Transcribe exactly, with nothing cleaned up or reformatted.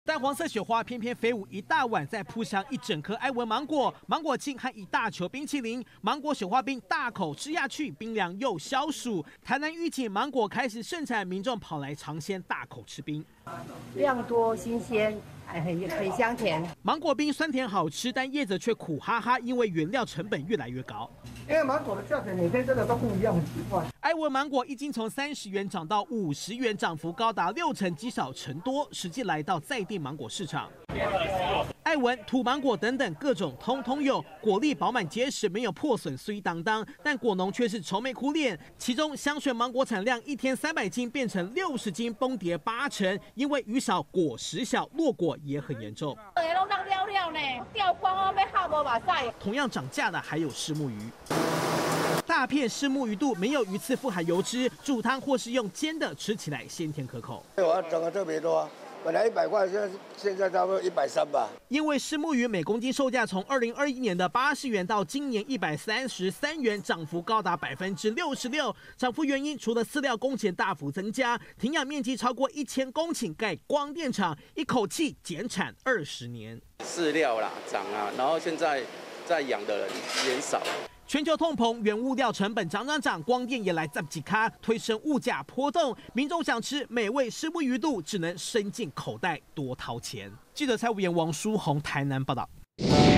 淡黄色雪花翩翩飞舞，一大碗再铺上一整颗爱文芒果、芒果青和一大球冰淇淋，芒果雪花冰大口吃下去，冰凉又消暑。台南预警芒果开始盛产，民众跑来尝鲜，大口吃冰， 量多新鲜。 哎，很很香甜。 芒果冰酸甜好吃，但业者却苦哈哈，因为原料成本越来越高。 因为芒果的价钱每天真的都不一样，很奇怪。 爱文芒果一斤从三十元涨到五十元，涨幅高达六成，积少成多。实际来到在地芒果市场，爱文、土芒果等等各种通通有，果粒饱满结实，没有破损碎当当，但果农却是愁眉苦脸。其中香水芒果产量一天三百斤变成六十斤，崩跌八成，因为雨少果实小，落果也很严重。 掉光要耗无马赛。 同样涨价的还有虱目鱼。大片虱目鱼肚没有鱼刺，富含油脂，煮汤或是用煎的，吃起来鲜甜可口。 我要涨得特别多，本来一百块，现在现在差不多一百三吧。 因为虱目鱼每公斤售价从二零二一年的八十元到今年一百三十三元，涨幅高达百分之六十六。涨幅原因除了饲料工钱大幅增加，停养面积超过一千公顷盖光电厂，一口气减产二十年。 饲料啦涨啊，然后现在在养的人减少。 全球通膨，原物料成本涨涨涨，光电也来涨几卡，推升物价波动。民众想吃美味虱目鱼肚，只能伸进口袋多掏钱。记者蔡无言、王书宏台南报道。